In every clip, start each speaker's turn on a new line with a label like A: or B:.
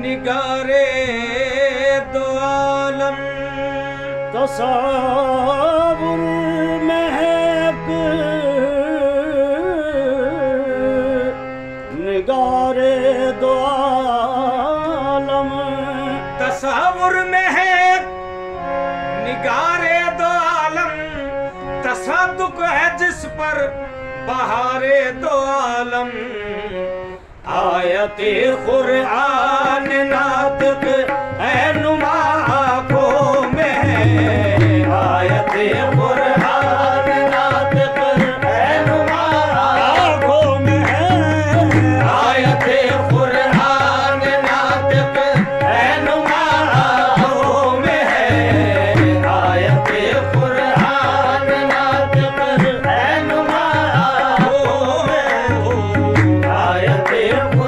A: निगारे दो आलम
B: तसव्वुर महक निगारे दो आलम
A: तसव्वुर महक निगारे दो आलम तसद्दुक है जिस पर बहारे दो आलम आयते कुरान नातिक है नुमा आँखों में है आयते कुरान नातिक है नुमा आँखों में है आयते कुरान नातिक है नुमा आँखों में है आयते कुरान नातिक है नुमा आँखों में आयते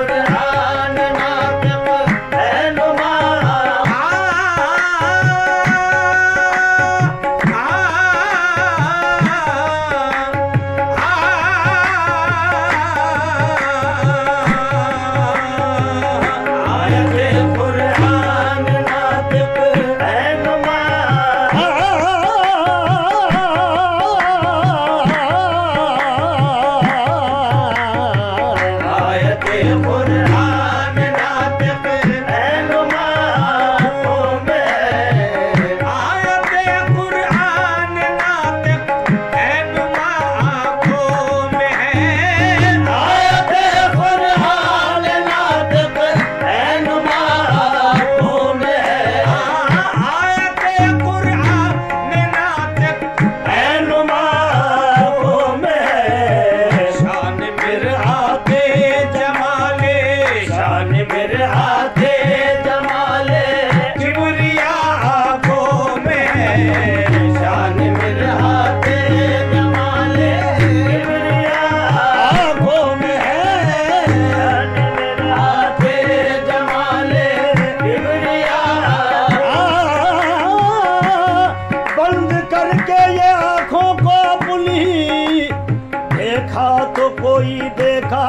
B: कोई देखा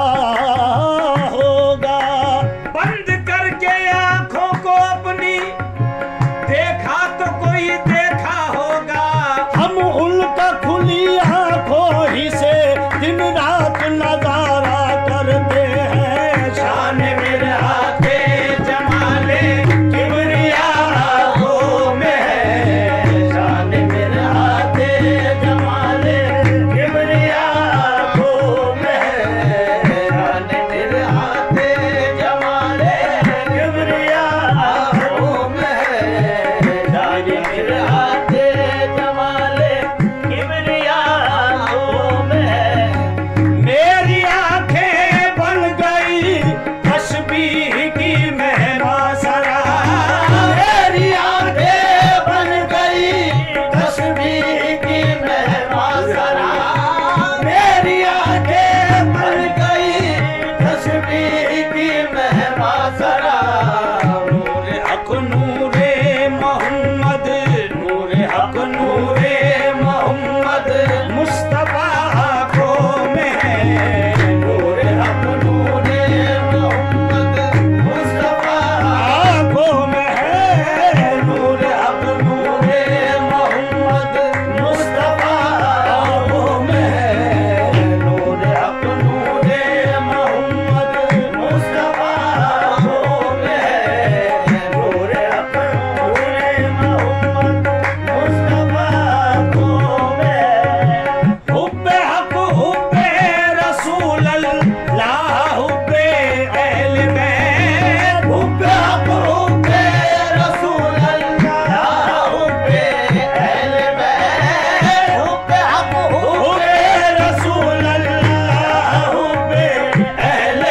B: होगा
A: बंद करके आंखों को अपनी देखा तो कोई देखा होगा
B: हम उनका खुली आंखों ही से दिन रात नजारा करते हैं
A: शान मेरे आके जमाले किबरिया आँखों में है शान मेरे आके जमाले किबरिया आँखों में है शान मेरे आके जमाले किबरिया आँखों में है शान मेरे आके जमाले किबरिया आँखों में है मेरी आंखें बन गई तस्बीह की मेहमा सरा मेरी आंखें बन गई तस्बीह की मेहमा सरा मेरी आंखें बन गई तस्बीह की मेहमा सरा नूरे हक नूरे मोहम्मद नूरे हक नूरे मोहम्मद मुस्तफा आँखों में है नूरे हक नूरे मोहम्मद मुस्तफा आँखों में है नूरे हक नूरे मोहम्मद मुस्तफा आँखों में है नूरे हक नूरे मोहम्मद मुस्तफा आँखों में है नूरे हक नूरे मोहम्मद मुस्तफा आँखों में हुब्बे हक हुब्बे रसूल अल्लाह हुब्बे अहल बैत हुब्बे हक हुब्बे रसूल अल्लाह हुब्बे अहल बैत हुब्बे हक हुब्बे रसूल अल्लाह हुब्बे अहल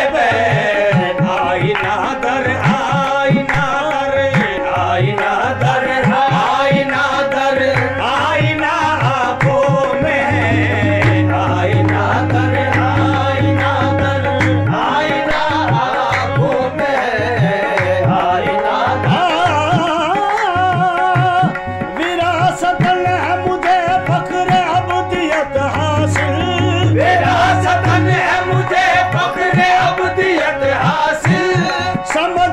A: बैत आईना दर आईना दर आईना दर आईना दर आईना आँखों में है आईना दर आईना दर आईना आँखों में है आईना
B: विरासतन है मुझे फख्र अब्दियत हासिल
A: विरासतन है मुझे फख्र अब्दियत हासिल
B: समझ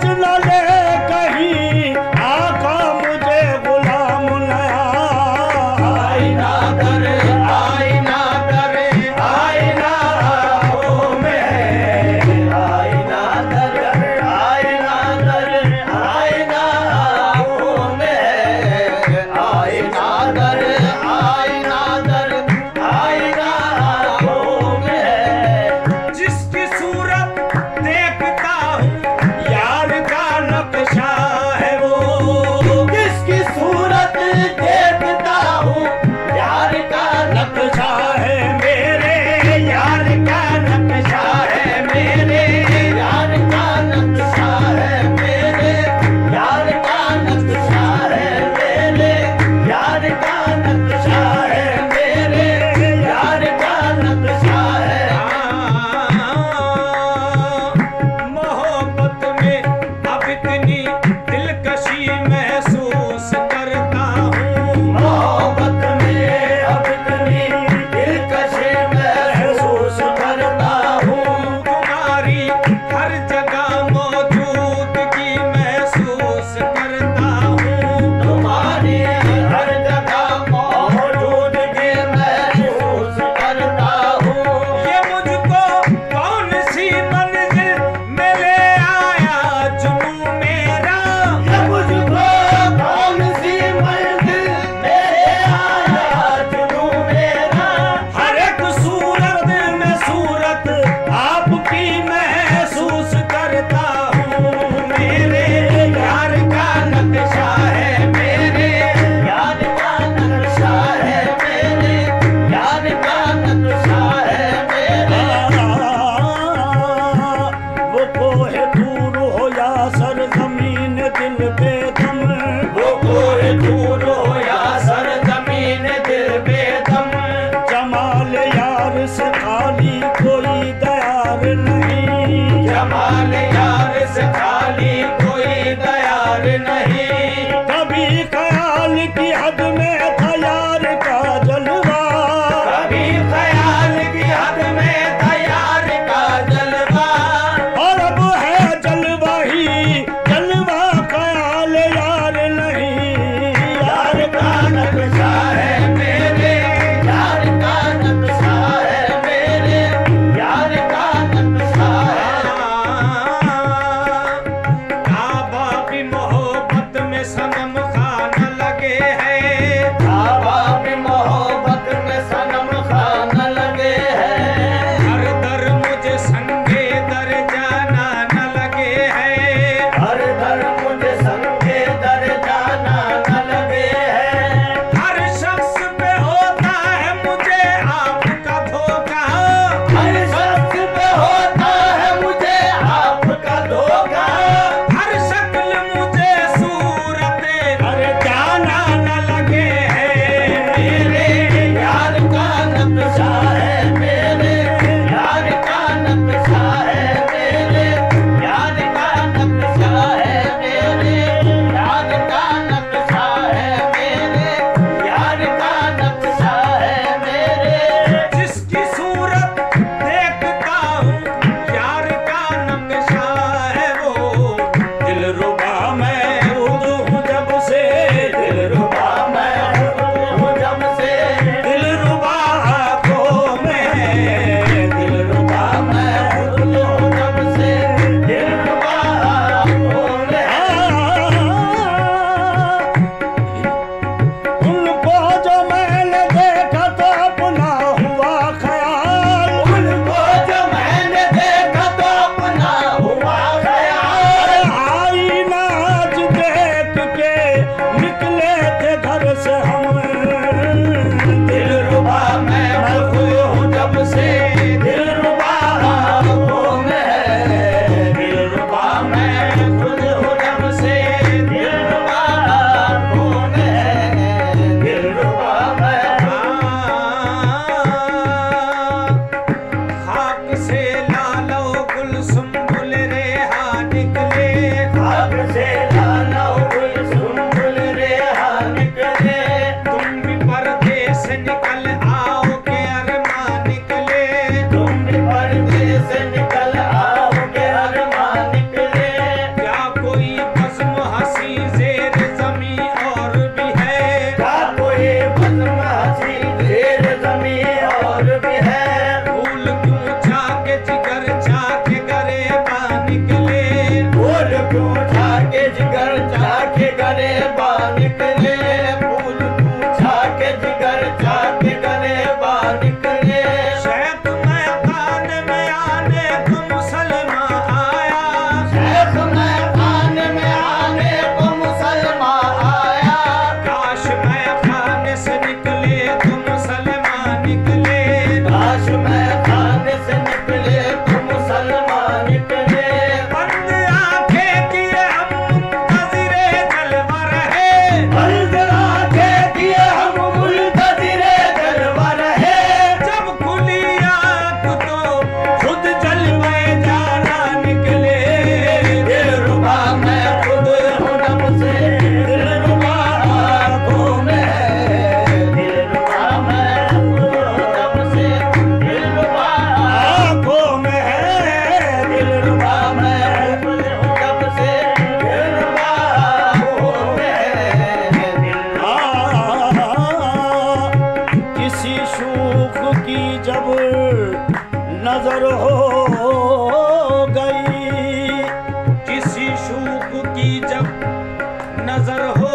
A: शूक की जब नजर हो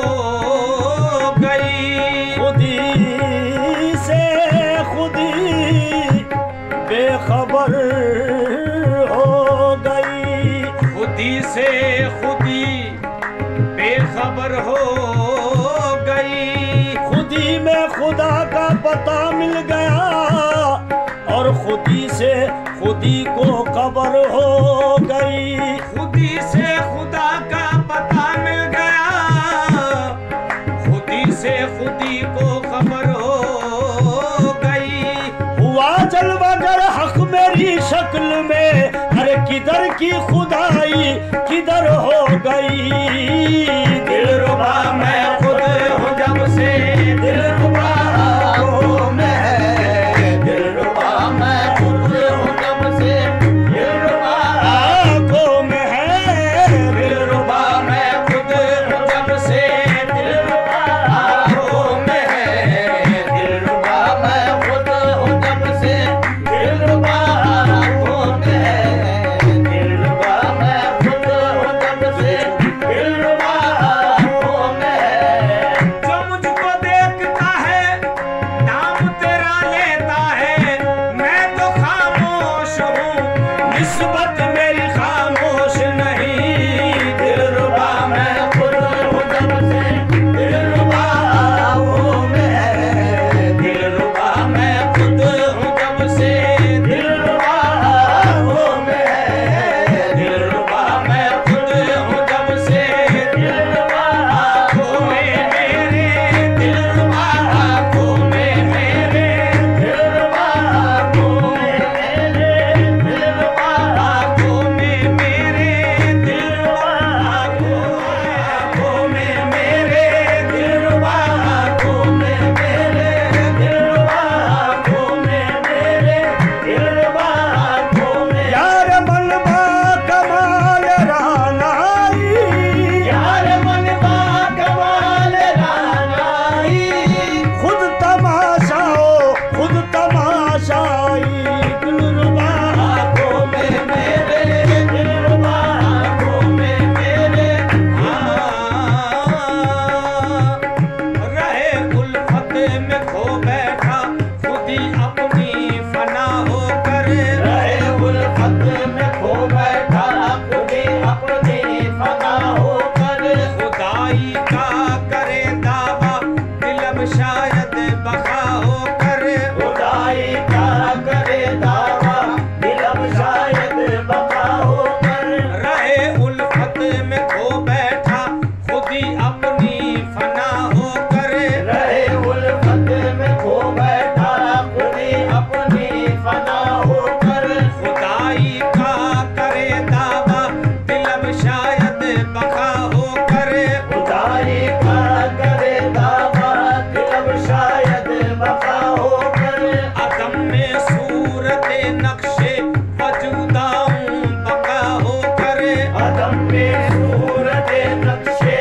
A: गई,
B: खुदी से खुदी बेखबर हो गई,
A: खुदी से खुदी बेखबर हो गई।
B: खुदी में खुदा का पता मिल गया और खुदी से खुदी को खबर हो गई।
A: खुदी से खुदा का पता मिल गया, खुदी से खुदी को खबर हो गई।
B: हुआ जलवागर हक मेरी शक्ल में, अरे किधर की खुदाई किधर हो गई।
A: दिलरुबा मैं खुद हूँ जब से, दिलरुबा आँखों में है। दिलरुबा मैं खुद हूँ जब से, दिलरुबा
B: आँखों में है।
A: दिलरुबा मैं खुद हूँ जब से, दिलरुबा आँखों में है। दिलरुबा मैं खुद हूँ जब से, दिलरुबा आँखों में है। दिलरुबा मैं खुद हूँ जब से, दिलरुबा आँखों में है। जो मुझको देखता है नाम तेरा लेता है, मैं तो खामोश हूँ निस्बत मेरी खामोश नहीं। दिलरुबा मैं खुद हूँ जब से, दिलरुबा आँखों में है। दिलरुबा मैं खुद हूँ जब से, दिलरुबा आँखों में है। दिलरुबा मैं खुद हूँ जब से, दिलरुबा आँखों में मेरे। दिलरुबा आँखों में मेरे। दिलरुबा आँखों में मेरे। दिलरुबा आँखों में मेरे। दिलरुबा आँखों में मेरे। दिलरुबा आँखों में मेरे। दिलरुबा आँखों में मेरे। दिलरुबा आँखों में
B: यार मनवा कमाल रानाई,
A: यार मनवा कमाल रानाई।
B: खुद तमाशाओ खुद तमाशाई। दिलरुबा
A: आँखों में मेरे। दिलरुबा आँखों में मेरे। रहे उल्फत में खो बैठा खुदी अपनी फना होकर। रहे उल्फत में खो बैठा खुदी अपनी फना होकर। खुदाई का करे दावा दिलब शायद बखा होकर। खुदाई का करे दावा दिलब शायद बखा होकर। रहे उल्फत में खो बैठा खुदी अपनी फना होकर। रहे उल्फत में खो बैठा खुदी अपनी फना होकर। खुदाई का करे दावा दिलब शायद बखा होकर। खुदाई का करे दावा दिलब शायद बखा होकर। अदम में सूरत नक्शे वजूदाऊं बका होकर। अदम में सूरत नक्शे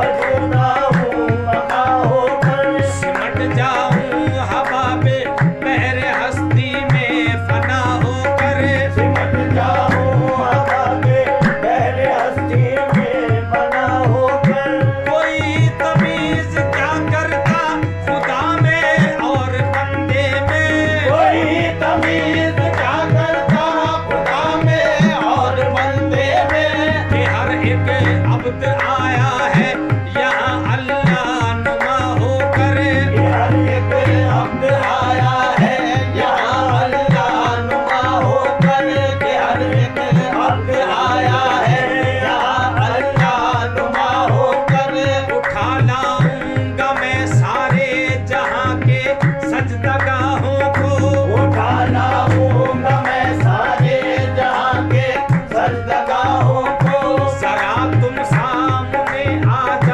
A: वजूदाऊं बका होकर। सिमट जाऊं हवा पे बहरे हस्ती में फना होकर। सिमट जाऊं हवा पे बहरे हस्ती में फना होकर। कोई तमीज क्या करता खुदा में और बंदे में। कोई तमीज क्या करता खुदा में और बंदे में। कि हर एक अब्द आया है यहाँ अल्लाह नुमा होकर। कि हर एक अब्द आया है यहाँ अल्लाह नुमा होकर। कि हर एक अब्द आया है यहाँ अल्लाह नुमा होकर। उठा लाऊंगा मैं सारे जहां के सजदगाहों को। उठा लाऊंगा मैं सारे जहां के सजदगाहों को। जरा तुम सामने आ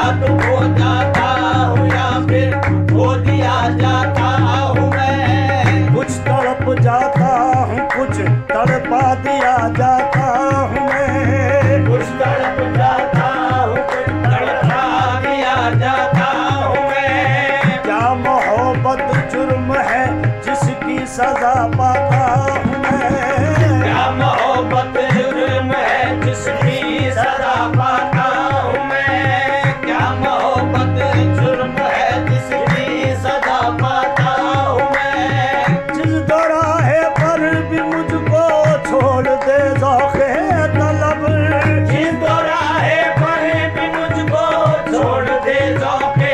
A: रात हो जाता हूँ या फिर खो दिया जाता हूँ मैं।
B: कुछ तड़प जाता हूँ, कुछ तड़पा दिया जाता हूँ मैं।
A: कुछ तड़प जाता हूँ, कुछ तड़पा दिया जाता हूँ मैं।
B: क्या मोहब्बत जुर्म है जिसकी सजा पाता हूँ मैं।
A: क्या मोहब्बत जुर्म है जिसकी सजा पाता हूँ मैं। क्या मोहब्बत जुर्म है जिसकी सजा पाता हूँ मैं।
B: जिस दोराहे पर भी मुझको छोड़ दे ज़ौक़े तलब,
A: जिस दोराहे पर भी मुझको छोड़ दे ज़ौक़े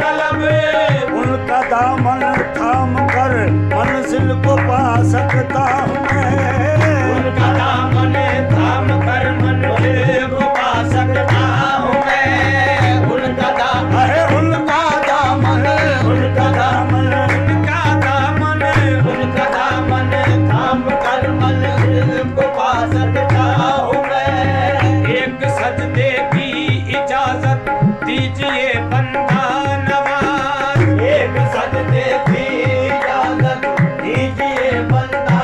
A: तलब,
B: उनका दामन थाम कर मंजिल को पा सकता हूँ मैं।
A: उनका दामन थाम कर मंजिल को पा सकता हूँ मैं। उनका दामन,
B: अरे उनका दामन,
A: उनका दामन, उनका दामन, उनका दामन थाम कर मंजिल को पा सकता हूँ मैं। एक सजदे की इजाजत दीजिए बंदा नवाज। एक सजदे की इजाजत दीजिए बंदा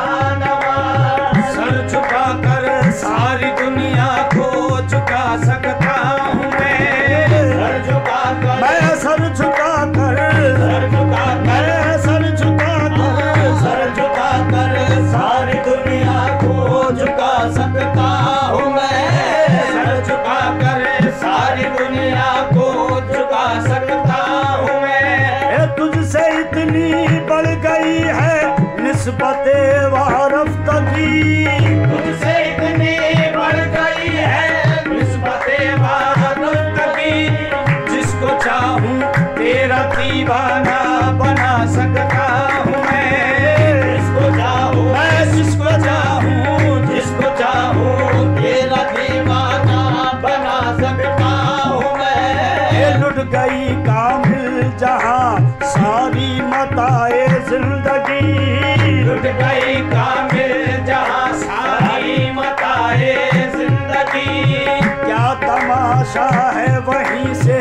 A: नवाज। सर झुका कर सारी दुनिया को झुका सकता हूँ मैं। सर झुका कर,
B: मैं सर झुका कर,
A: सर झुका कर,
B: मैं सर झुका कर,
A: सर झुका कर सारी दुनिया को झुका सकता हूँ मैं। सर झुका कर सारी दुनिया को झुका सकता हूँ मैं।
B: ये तुझसे इतनी बढ़ गई है निस्बते वारफ्तगी,
A: तुझसे इतनी बढ़ गई है निस्बते वारफ्तगी। जिसको चाहूँ तेरा दीवाना बना सकता हूँ मैं। जिसको चाहूँ, मैं जिसको चाहूँ, जिसको चाहूँ तेरा दीवाना बना सकता हूँ मैं।
B: ये लुट गई कामिल जहाँ सारी मताए जिंदगी,
A: लुट गई कामिल जहाँ सारी मताए जिंदगी।
B: क्या तमाशा है वहीं से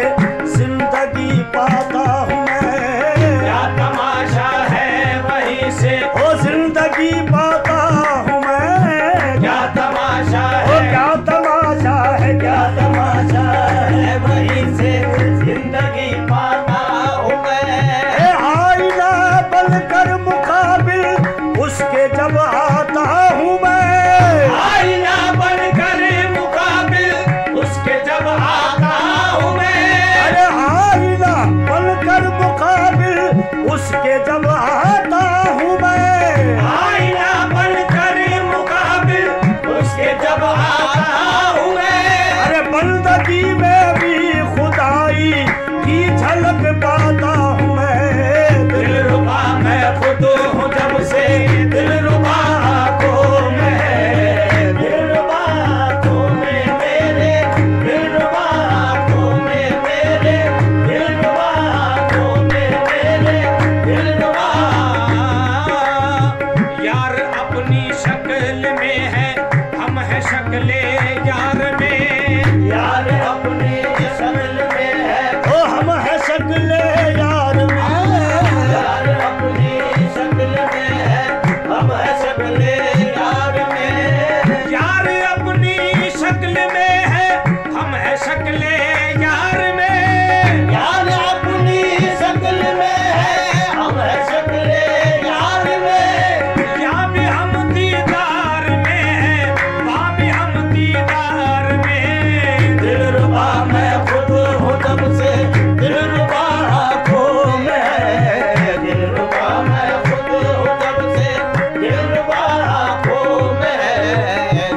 B: जिंदगी पाता हूँ मैं।
A: क्या तमाशा है वहीं से,
B: ओ जिंदगी पाता हूँ मैं।
A: क्या तमाशा
B: ओ
A: है,
B: क्या तमाशा है, क्या तमाशा है।
A: वहीं से जिंदगी पाता हूँ मैं।
B: ए आईना बनकर मुकाबिल उसके जब आता हूँ मैं।
A: आईना बनकर मुकाबिल उसके जब आता हूँ मैं।
B: अरे आईना बनकर मुकाबिल उसके जब आता हूँ मैं।
A: आईना बनकर मुकाबिल उसके जब आता हूँ मैं।
B: अरे बंदगी में भी खुदाई की झलक पाता हूँ मैं।
A: दिलरुबा मैं खुद हूँ जब से, दिलरुबा आँखों में है। दिलरुबा आँखों में मेरे, दिलरुबा आँखों में मेरे, दिलरुबा आँखों में मेरे, दिलरुबा। यार अपनी शक्ल में है, हम है शक्ले यार में। यार अपनी शक्ल में है,
B: ओ हम है शक्ले यार में।
A: यार अपनी शक्ल में है, हम है शक्ले यार में। यार अपनी शक्ल में है, हम है शक्ले यार में। यार अपनी शक्ल में है, हम है शक्ले यार में। यहाँ भी हम दीदार में है, वहाँ भी हम दीदार में। दिलरुबा मैं खुद हूँ जब से, दिलरुबा आँखों में है। दिलरुबा मैं खुद हूँ जब से, दिलरुबा आँखों में है।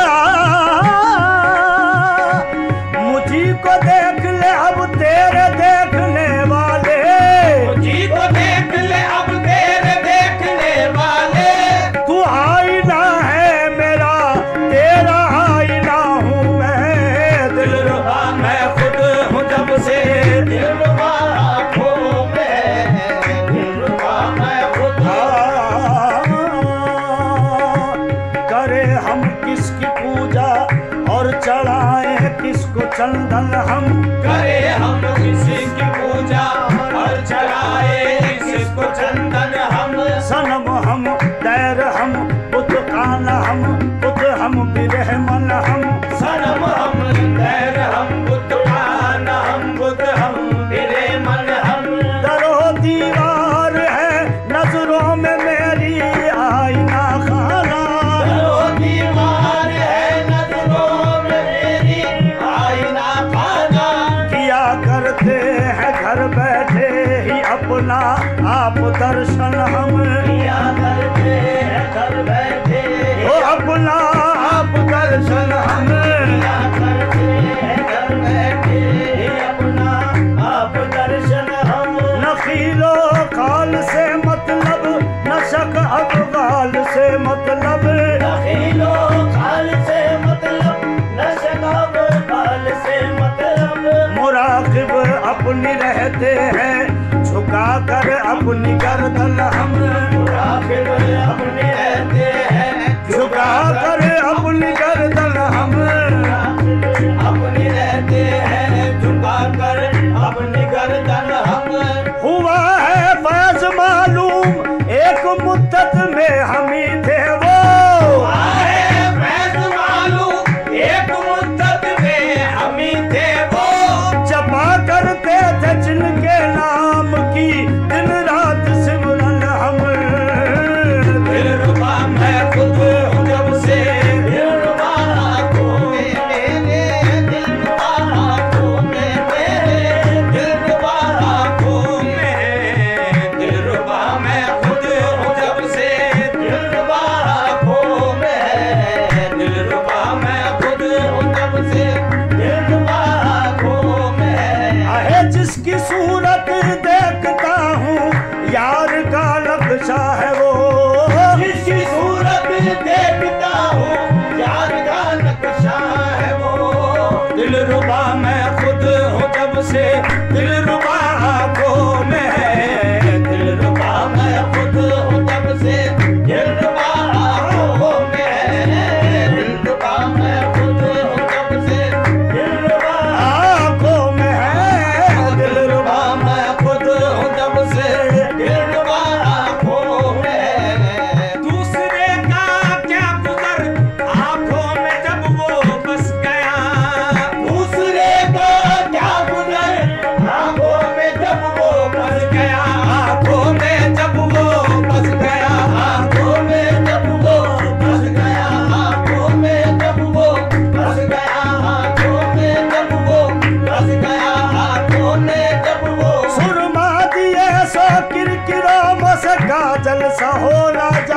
B: मुझी को देख ले अब तेरे देखने वाले,
A: मुझी को देख ले अब तेरे देखने वाले।
B: तू आईना है मेरा, तेरा आईना हूँ मैं।
A: दिलरुबा मैं खुद हूँ जब से, दिलरुबा आँखों में है। दिलरुबा मैं खुद
B: करे हम किसकी पूजा और चढ़ाए किसको चंदन हम।
A: करे हम
B: आप दर्शन हम
A: किया करते हैं घर बैठे,
B: ओ अपना आप दर्शन हम
A: किया करते हैं घर बैठे, अपना आप दर्शन हम।
B: नखीलो खाल से मतलब, नशक अफगाल से मतलब,
A: नखीलो खाल से मतलब, नशक अफगाल से मतलब।
B: मुराकिब अपनी रहते हैं झुका कर अपनी गर्दन हम,
A: मुराकिब अपने रहते हैं
B: झुका कर अपनी गर्दन हम,
A: अपने रहते हैं झुका कर अपनी गर्दन हम।
B: हुआ है फैज मालूम एक मुद्दत में हम ही थे वो,
A: आए फैज मालूम एक मुद्दत में हम ही थे वो,
B: जपा करते थे जिनके नाम की दिन रात सिमरन हम।
A: दिलरुबा मैं खुद हूँ जब से, दिलरुबा आँखों में मेरे, दिलरुबा आँखों में मेरे, दिलरुबा आँखों में, दिलरुबा मैं खुद हूँ जब से, दिलरुबा आँखों में, दिलरुबा मैं खुद हूँ जब से, दिलरुबा आँखों में।
B: आहे जिसकी सूरत देखता हूँ यार का नक्शा है वो,
A: जिसकी सूरत देखता हूँ यार का नक्शा है वो।
B: दिलरुबा मैं खुद हूँ जब से, दिलरुबा आँखों में है,
A: दिलरुबा मैं खुद हूँ जब से, दिलरुबा आँखों में, दिलरुबा मैं खुद हूँ जब से, दिलरुबा
B: आँखों में है,
A: दिलरुबा मैं खुद हूँ जब से, दिलरुबा आँखों में। दूसरे का क्या गुजर आँखों में जब वो बस गया, दूसरे का क्या गुजर आँखों में जब वो बस गया, आँखों में जब वो बस गया, आँखों में जब वो बस गया, आँखों में जब वो बस गया, आँखों में जब वो बस गया, आँखों में जब वो।
B: सुरमा दिए सो किरकिरो मस काजल सा होला